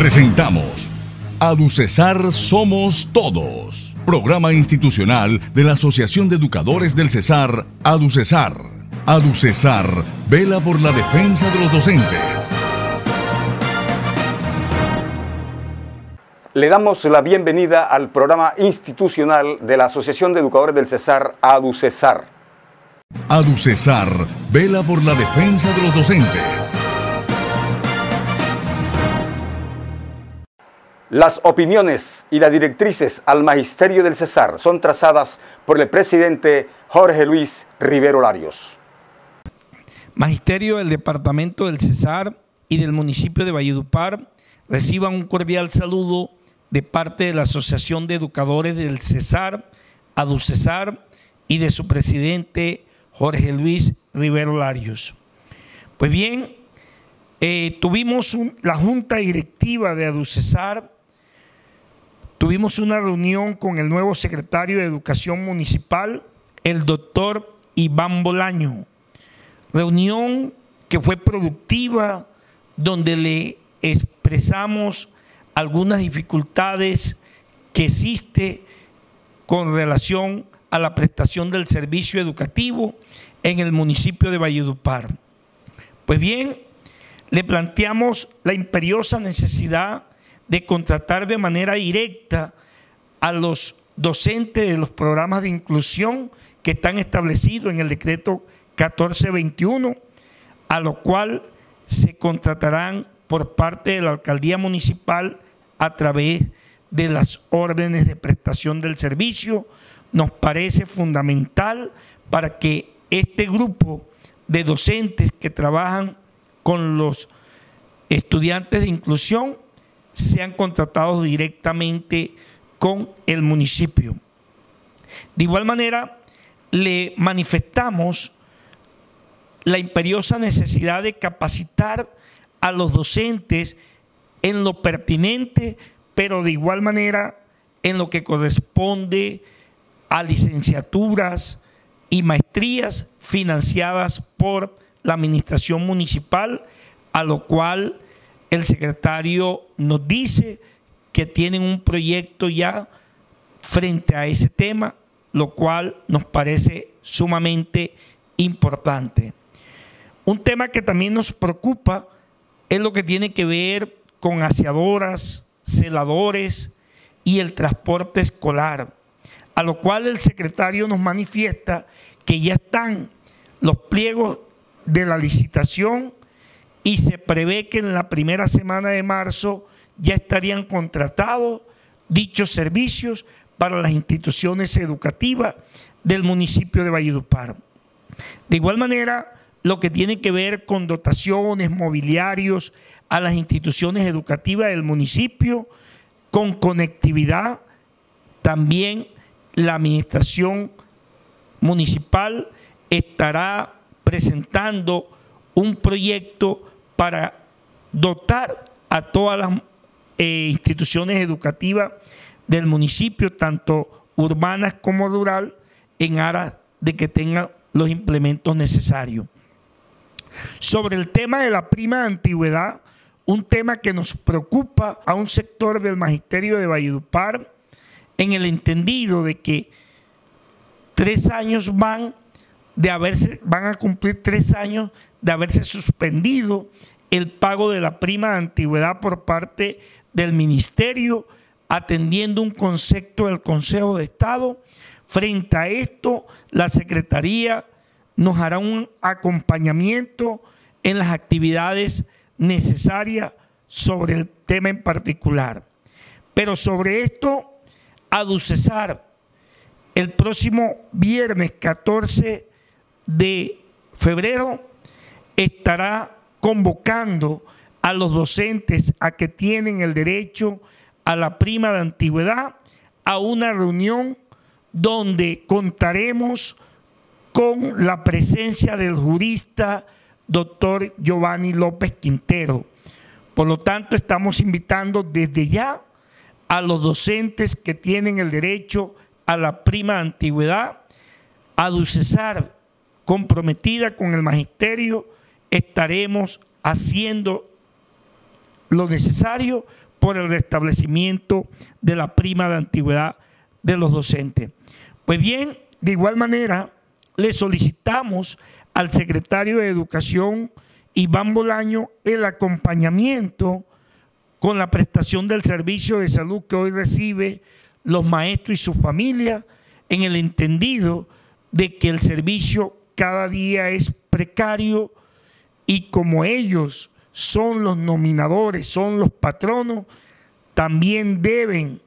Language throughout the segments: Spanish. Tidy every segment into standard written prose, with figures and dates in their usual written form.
Presentamos ADUCESAR Somos Todos, programa institucional de la Asociación de Educadores del Cesar, ADUCESAR. ADUCESAR vela por la defensa de los docentes. Le damos la bienvenida al programa institucional de la Asociación de Educadores del Cesar, ADUCESAR. ADUCESAR vela por la defensa de los docentes. Las opiniones y las directrices al Magisterio del Cesar son trazadas por el presidente Jorge Luis Rivero Larios. Magisterio del Departamento del Cesar y del municipio de Valledupar reciban un cordial saludo de parte de la Asociación de Educadores del Cesar, ADUCESAR, y de su presidente Jorge Luis Rivero Larios. Pues bien, tuvimos la Junta Directiva de ADUCESAR. Tuvimos una reunión con el nuevo secretario de Educación Municipal, el doctor Iván Bolaño. Reunión que fue productiva, donde le expresamos algunas dificultades que existe con relación a la prestación del servicio educativo en el municipio de Valledupar. Pues bien, le planteamos la imperiosa necesidad de contratar de manera directa a los docentes de los programas de inclusión que están establecidos en el decreto 1421, a lo cual se contratarán por parte de la alcaldía municipal a través de las órdenes de prestación del servicio. Nos parece fundamental para que este grupo de docentes que trabajan con los estudiantes de inclusión sean contratados directamente con el municipio. De igual manera, le manifestamos la imperiosa necesidad de capacitar a los docentes en lo pertinente, pero de igual manera en lo que corresponde a licenciaturas y maestrías financiadas por la administración municipal, a lo cual el secretario nos dice que tienen un proyecto ya frente a ese tema, lo cual nos parece sumamente importante. Un tema que también nos preocupa es lo que tiene que ver con aseadoras, celadores y el transporte escolar, a lo cual el secretario nos manifiesta que ya están los pliegos de la licitación y se prevé que en la primera semana de marzo ya estarían contratados dichos servicios para las instituciones educativas del municipio de Valledupar. De igual manera, lo que tiene que ver con dotaciones, mobiliarios a las instituciones educativas del municipio, con conectividad, también la administración municipal estará presentando un proyecto para dotar a todas las instituciones educativas del municipio, tanto urbanas como rural, en aras de que tengan los implementos necesarios. Sobre el tema de la prima de antigüedad, un tema que nos preocupa a un sector del magisterio de Valledupar, en el entendido de que 3 años van a cumplir 3 años de haberse suspendido el pago de la prima de antigüedad por parte del ministerio, atendiendo un concepto del Consejo de Estado. Frente a esto, la Secretaría nos hará un acompañamiento en las actividades necesarias sobre el tema en particular. Pero sobre esto, ADUCESAR, el próximo viernes 14 de febrero, estará convocando a los docentes a que tienen el derecho a la prima de antigüedad a una reunión donde contaremos con la presencia del jurista doctor Giovanni López Quintero. Por lo tanto, estamos invitando desde ya a los docentes que tienen el derecho a la prima de antigüedad. ADUCESAR, comprometida con el magisterio, estaremos haciendo lo necesario por el restablecimiento de la prima de antigüedad de los docentes. Pues bien, de igual manera, le solicitamos al secretario de Educación, Iván Bolaño, el acompañamiento con la prestación del servicio de salud que hoy recibe los maestros y sus familias, en el entendido de que el servicio cada día es precario y como ellos son los nominadores, son los patronos, también deben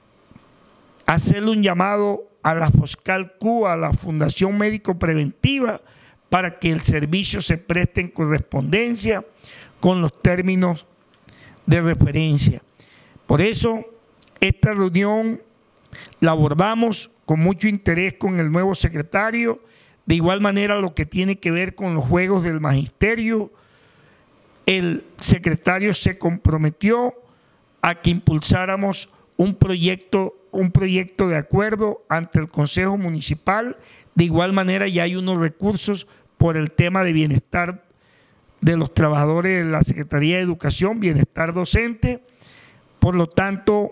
hacerle un llamado a la Foscal-Q, a la Fundación Médico Preventiva, para que el servicio se preste en correspondencia con los términos de referencia. Por eso, esta reunión la abordamos con mucho interés con el nuevo secretario. De igual manera, lo que tiene que ver con los juegos del magisterio, el secretario se comprometió a que impulsáramos un proyecto de acuerdo ante el Consejo Municipal. De igual manera, ya hay unos recursos por el tema de bienestar de los trabajadores de la Secretaría de Educación, bienestar docente. Por lo tanto,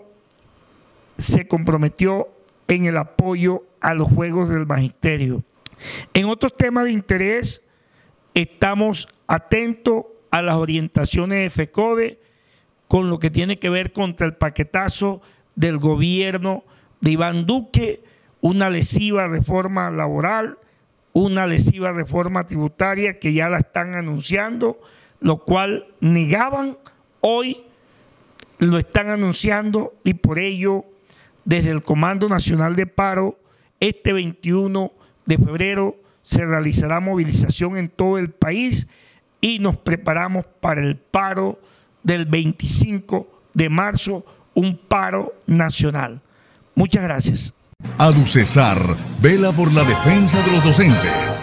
se comprometió en el apoyo a los juegos del magisterio. En otros temas de interés, estamos atentos a las orientaciones de FECODE con lo que tiene que ver contra el paquetazo del gobierno de Iván Duque, una lesiva reforma laboral, una lesiva reforma tributaria que ya la están anunciando, lo cual negaban, hoy lo están anunciando y por ello desde el Comando Nacional de Paro, este 21 de febrero se realizará movilización en todo el país y nos preparamos para el paro del 25 de marzo, un paro nacional. Muchas gracias. ADUCESAR vela por la defensa de los docentes.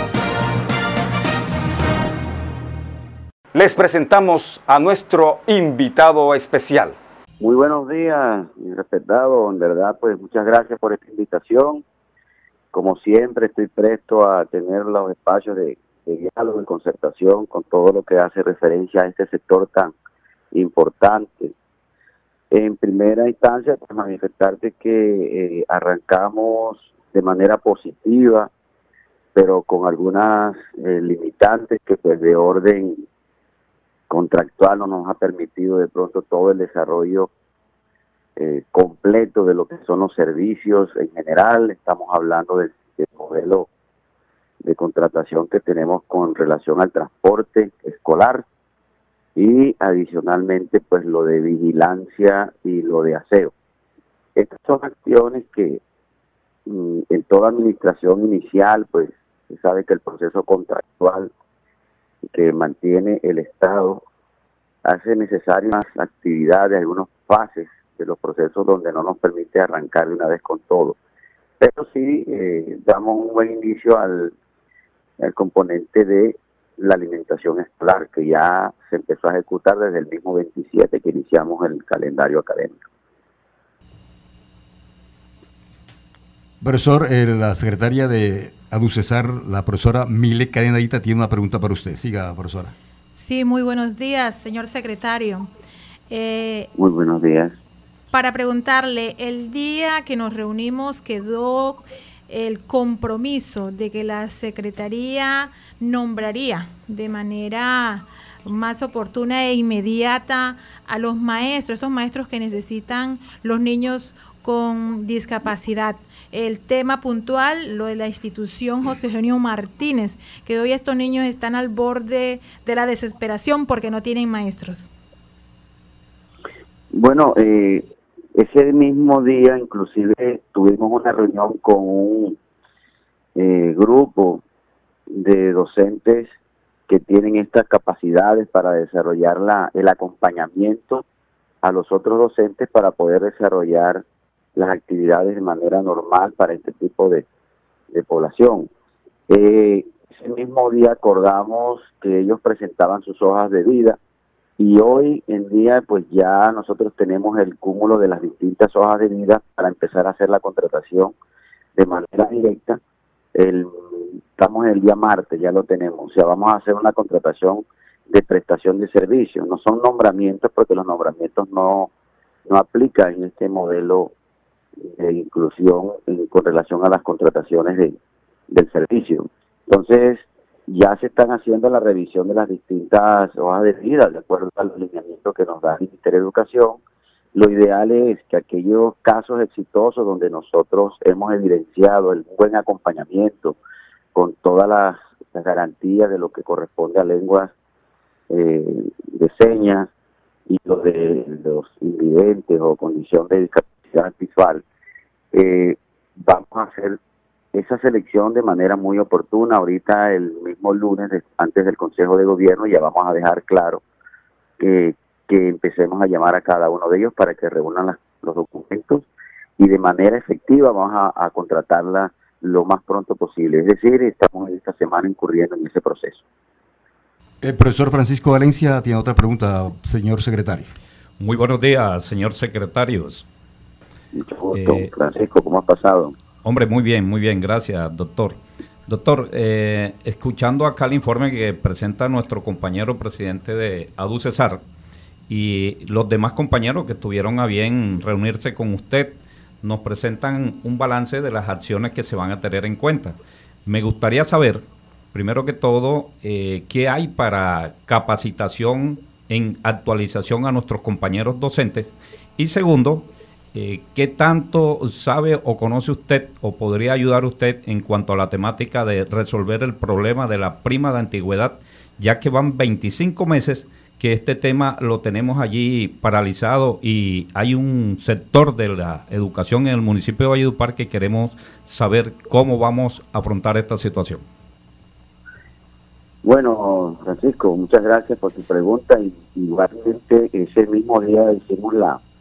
Les presentamos a nuestro invitado especial. Muy buenos días, mi respetado. En verdad, pues muchas gracias por esta invitación. Como siempre, estoy presto a tener los espacios de diálogo y concertación con todo lo que hace referencia a este sector tan importante. En primera instancia, pues manifestarte que arrancamos de manera positiva, pero con algunas limitantes que pues de orden contractual no nos ha permitido de pronto todo el desarrollo completo de lo que son los servicios en general. Estamos hablando del modelo de contratación que tenemos con relación al transporte escolar y adicionalmente pues lo de vigilancia y lo de aseo. Estas son acciones que en toda administración inicial pues se sabe que el proceso contractual que mantiene el Estado hace necesarias actividades, algunas fases de los procesos donde no nos permite arrancar de una vez con todo. Pero sí damos un buen inicio al componente de la alimentación escolar, que ya se empezó a ejecutar desde el mismo 27 que iniciamos el calendario académico. Profesor, la secretaria de ADUCESAR, la profesora Mile Cadenadita, tiene una pregunta para usted. Siga, profesora. Sí, muy buenos días, señor secretario. Muy buenos días. Para preguntarle, el día que nos reunimos quedó el compromiso de que la Secretaría nombraría de manera más oportuna e inmediata a los maestros, esos maestros que necesitan los niños con discapacidad. El tema puntual, lo de la institución José Eugenio Martínez, que hoy estos niños están al borde de la desesperación porque no tienen maestros. Bueno, ese mismo día inclusive tuvimos una reunión con un grupo de docentes que tienen estas capacidades para desarrollar el acompañamiento a los otros docentes para poder desarrollar las actividades de manera normal para este tipo de población. Ese mismo día acordamos que ellos presentaban sus hojas de vida y hoy en día pues ya nosotros tenemos el cúmulo de las distintas hojas de vida para empezar a hacer la contratación de manera directa. Estamos el día martes, ya lo tenemos, o sea, vamos a hacer una contratación de prestación de servicios. No son nombramientos porque los nombramientos no aplican en este modelo de inclusión con relación a las contrataciones del servicio. Entonces, ya se están haciendo la revisión de las distintas hojas de vida, de acuerdo a los lineamientos que nos da el Ministerio de Educación. Lo ideal es que aquellos casos exitosos donde nosotros hemos evidenciado el buen acompañamiento con todas las garantías de lo que corresponde a lenguas de señas y lo de los invidentes o condición de discapacidad visual, vamos a hacer esa selección de manera muy oportuna. Ahorita el mismo lunes, antes del Consejo de Gobierno, ya vamos a dejar claro que empecemos a llamar a cada uno de ellos para que reúnan los documentos y de manera efectiva vamos a contratarla lo más pronto posible. Es decir, estamos esta semana incurriendo en ese proceso. El profesor Francisco Valencia tiene otra pregunta, señor secretario. Muy buenos días, señor secretario. Mucho gusto, Francisco, ¿cómo has pasado? Hombre, muy bien, gracias, doctor. Doctor, escuchando acá el informe que presenta nuestro compañero presidente de ADUCESAR y los demás compañeros que estuvieron a bien reunirse con usted, nos presentan un balance de las acciones que se van a tener en cuenta. Me gustaría saber, primero que todo, qué hay para capacitación en actualización a nuestros compañeros docentes y segundo, ¿qué tanto sabe o conoce usted o podría ayudar usted en cuanto a la temática de resolver el problema de la prima de antigüedad, ya que van 25 meses que este tema lo tenemos allí paralizado y hay un sector de la educación en el municipio de Valledupar que queremos saber cómo vamos a afrontar esta situación? Bueno, Francisco, muchas gracias por tu pregunta y igualmente ese mismo día hicimos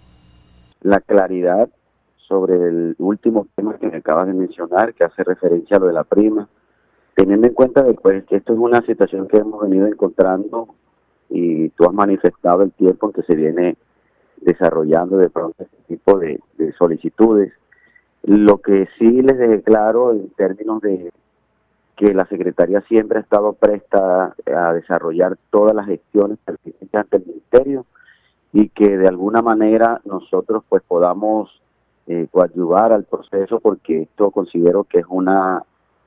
la claridad sobre el último tema que me acabas de mencionar, que hace referencia a lo de la prima, teniendo en cuenta después que esto es una situación que hemos venido encontrando y tú has manifestado el tiempo en que se viene desarrollando de pronto este tipo de solicitudes. Lo que sí les dejé claro en términos de que la Secretaría siempre ha estado presta a desarrollar todas las gestiones pertinentes ante el Ministerio y que de alguna manera nosotros pues podamos coadyuvar al proceso, porque esto considero que es una,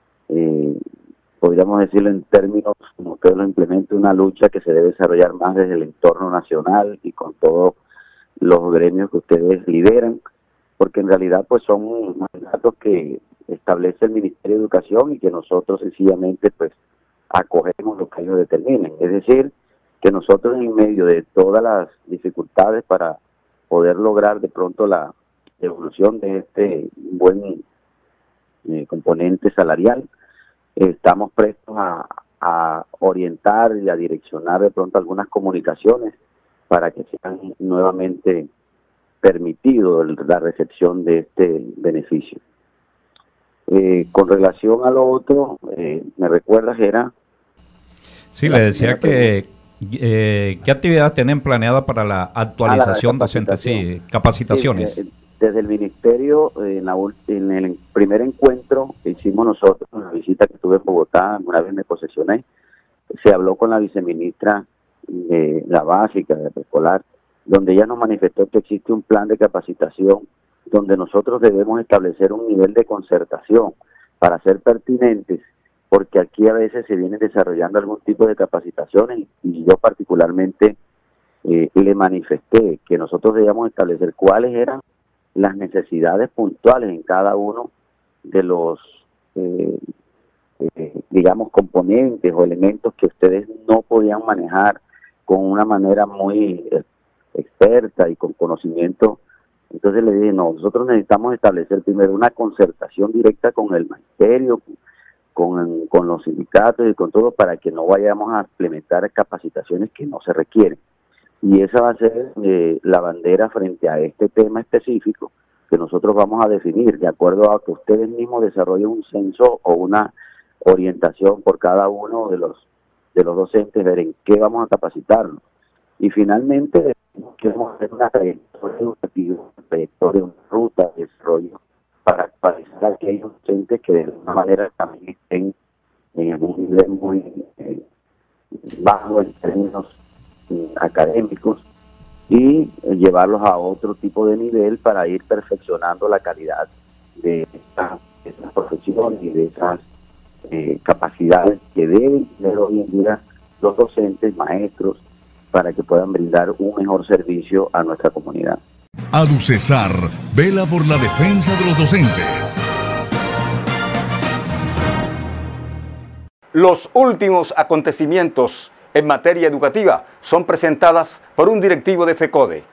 podríamos decirlo en términos como usted lo implementa, una lucha que se debe desarrollar más desde el entorno nacional y con todos los gremios que ustedes lideran, porque en realidad pues son mandatos que establece el Ministerio de Educación y que nosotros sencillamente pues acogemos lo que ellos determinen. Es decir, que nosotros en medio de todas las dificultades para poder lograr de pronto la evolución de este buen componente salarial, estamos prestos a orientar y a direccionar de pronto algunas comunicaciones para que sean nuevamente permitido la recepción de este beneficio. Con relación a lo otro, ¿me recuerdas, Gerard? Sí, le decía que ¿qué actividades tienen planeada para la actualización docente? Sí, capacitaciones. Sí, desde el Ministerio, en el primer encuentro que hicimos nosotros, en la visita que tuve en Bogotá, una vez me posesioné, se habló con la viceministra de la básica, de preescolar, donde ella nos manifestó que existe un plan de capacitación donde nosotros debemos establecer un nivel de concertación para ser pertinentes, porque aquí a veces se vienen desarrollando algún tipo de capacitaciones y yo particularmente le manifesté que nosotros debíamos establecer cuáles eran las necesidades puntuales en cada uno de los, digamos, componentes o elementos que ustedes no podían manejar con una manera muy experta y con conocimiento. Entonces le dije, no, nosotros necesitamos establecer primero una concertación directa con el magisterio, con los sindicatos y con todo, para que no vayamos a implementar capacitaciones que no se requieren. Y esa va a ser la bandera frente a este tema específico que nosotros vamos a definir, de acuerdo a que ustedes mismos desarrollen un censo o una orientación por cada uno de los docentes, ver en qué vamos a capacitarnos. Y finalmente queremos hacer una trayectoria educativa, una trayectoria, una ruta de desarrollo para actualizar a aquellos docentes que de alguna manera también estén en un nivel muy bajo en términos académicos y llevarlos a otro tipo de nivel para ir perfeccionando la calidad de esas profesiones y de esas capacidades que deben tener hoy en día los docentes, maestros, para que puedan brindar un mejor servicio a nuestra comunidad. ADUCESAR vela por la defensa de los docentes. Los últimos acontecimientos en materia educativa son presentadas por un directivo de FECODE.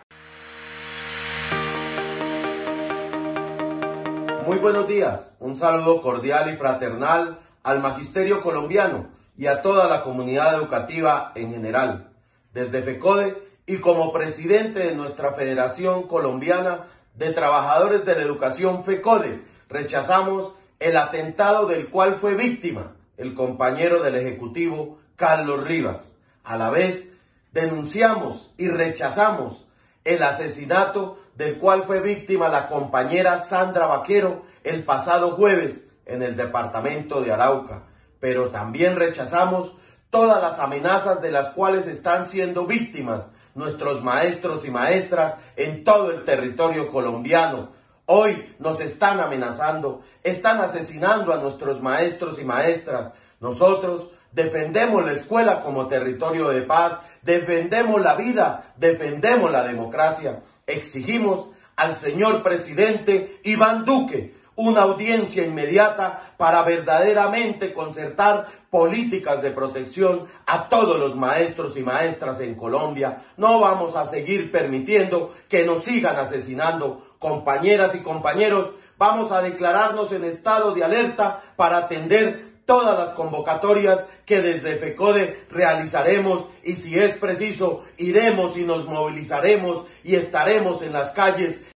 Muy buenos días, un saludo cordial y fraternal al magisterio colombiano y a toda la comunidad educativa en general. Desde FECODE y como presidente de nuestra Federación Colombiana de Trabajadores de la Educación FECODE, rechazamos el atentado del cual fue víctima el compañero del Ejecutivo Carlos Rivas. A la vez, denunciamos y rechazamos el asesinato del cual fue víctima la compañera Sandra Vaquero el pasado jueves en el departamento de Arauca. Pero también rechazamos todas las amenazas de las cuales están siendo víctimas nuestros maestros y maestras en todo el territorio colombiano. Hoy nos están amenazando, están asesinando a nuestros maestros y maestras. Nosotros defendemos la escuela como territorio de paz, defendemos la vida, defendemos la democracia. Exigimos al señor presidente Iván Duque una audiencia inmediata para verdaderamente concertar políticas de protección a todos los maestros y maestras en Colombia. No vamos a seguir permitiendo que nos sigan asesinando. Compañeras y compañeros, vamos a declararnos en estado de alerta para atender todas las convocatorias que desde FECODE realizaremos y si es preciso iremos y nos movilizaremos y estaremos en las calles.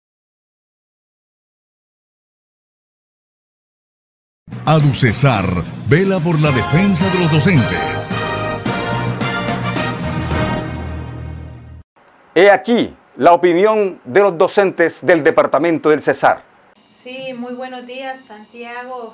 ADUCESAR vela por la defensa de los docentes. He aquí la opinión de los docentes del departamento del Cesar. Sí, muy buenos días, Santiago.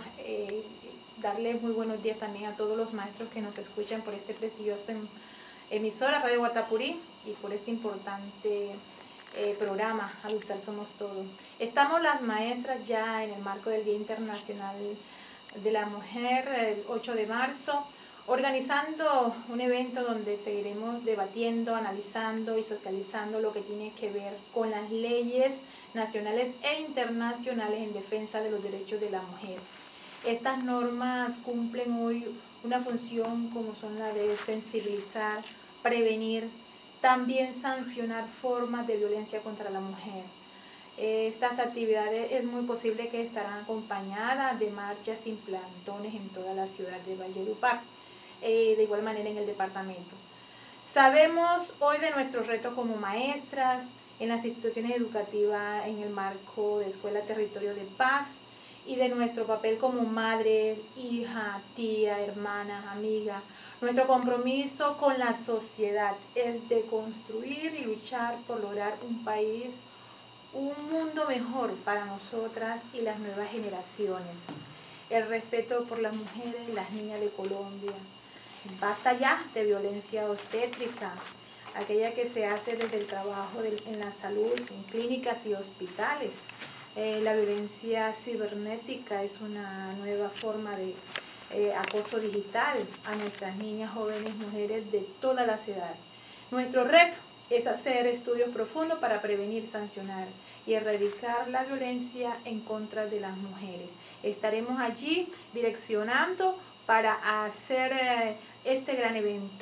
Darle muy buenos días también a todos los maestros que nos escuchan por este prestigioso emisora Radio Guatapurí y por este importante programa ADUCESAR Somos Todos. Estamos las maestras ya en el marco del Día Internacional de la Mujer, el 8 de marzo, organizando un evento donde seguiremos debatiendo, analizando y socializando lo que tiene que ver con las leyes nacionales e internacionales en defensa de los derechos de la mujer. Estas normas cumplen hoy una función como son la de sensibilizar, prevenir, también sancionar formas de violencia contra la mujer. Estas actividades es muy posible que estarán acompañadas de marchas y plantones en toda la ciudad de Valledupar, de igual manera en el departamento. Sabemos hoy de nuestro reto como maestras en las instituciones educativas en el marco de Escuela Territorio de Paz y de nuestro papel como madre, hija, tía, hermana, amiga. Nuestro compromiso con la sociedad es de construir y luchar por lograr un país, un mundo mejor para nosotras y las nuevas generaciones. El respeto por las mujeres y las niñas de Colombia. Basta ya de violencia obstétrica, aquella que se hace desde el trabajo en la salud, en clínicas y hospitales. La violencia cibernética es una nueva forma de acoso digital a nuestras niñas, jóvenes, mujeres de todas las edades. Nuestro reto es hacer estudios profundos para prevenir, sancionar y erradicar la violencia en contra de las mujeres. Estaremos allí direccionando para hacer este gran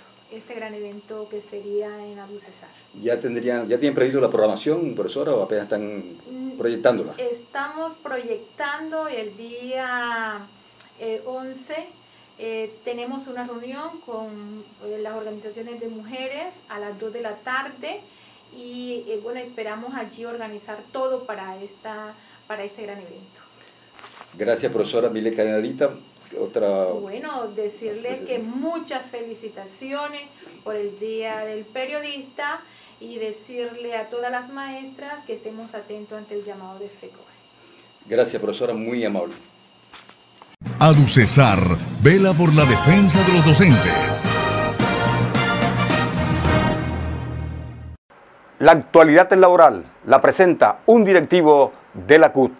evento que sería en ADUCESAR. ¿Ya tienen previsto la programación, profesora, o apenas están proyectándola? Estamos proyectando el día 11. Tenemos una reunión con las organizaciones de mujeres a las 2 de la tarde y bueno, esperamos allí organizar todo para este gran evento. Gracias, profesora Mile Cadenadita. Bueno, decirles que muchas felicitaciones por el Día del Periodista y decirle a todas las maestras que estemos atentos ante el llamado de FECODE. Gracias, profesora, muy amable. ADUCESAR vela por la defensa de los docentes. La actualidad laboral la presenta un directivo de la CUT.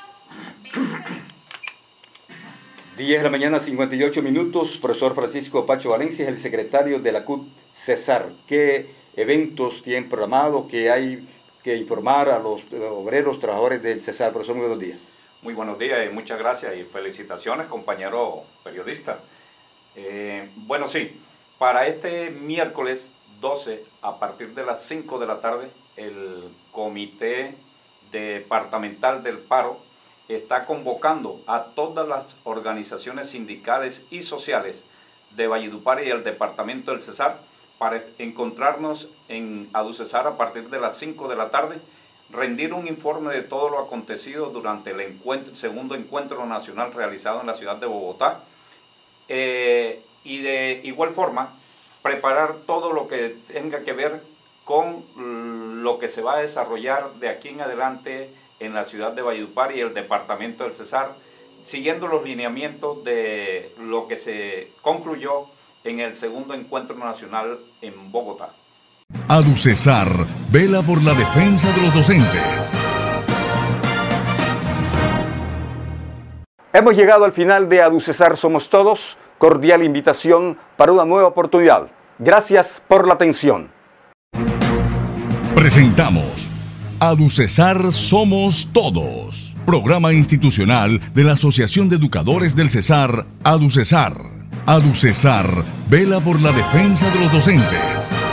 10 de la mañana, 58 minutos. Profesor Francisco Pacho Valencia es el secretario de la CUT Cesar. ¿Qué eventos tienen programado? ¿Qué hay que informar a los obreros, trabajadores del Cesar? Profesor, muy buenos días. Muy buenos días y muchas gracias y felicitaciones, compañero periodista. Bueno, sí, para este miércoles 12, a partir de las 5 de la tarde, el Comité Departamental del Paro está convocando a todas las organizaciones sindicales y sociales de Valledupar y el departamento del Cesar para encontrarnos en ADUCESAR a partir de las 5 de la tarde, rendir un informe de todo lo acontecido durante el segundo encuentro nacional realizado en la ciudad de Bogotá y de igual forma preparar todo lo que tenga que ver con lo que se va a desarrollar de aquí en adelante en la ciudad de Valledupar y el departamento del Cesar, siguiendo los lineamientos de lo que se concluyó en el segundo encuentro nacional en Bogotá. ADUCESAR vela por la defensa de los docentes. Hemos llegado al final de ADUCESAR Somos Todos. Cordial invitación para una nueva oportunidad. Gracias por la atención. Presentamos ADUCESAR Somos Todos, programa institucional de la Asociación de Educadores del Cesar, ADUCESAR. ADUCESAR vela por la defensa de los docentes.